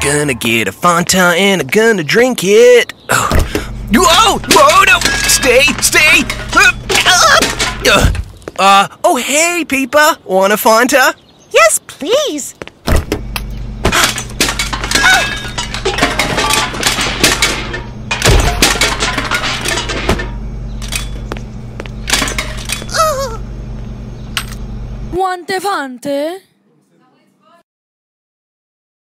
Gonna get a Fanta and I'm gonna drink it. Oh, whoa, no, stay. Oh, hey, Peepa, want a Fanta? Yes, please. Want a Fanta?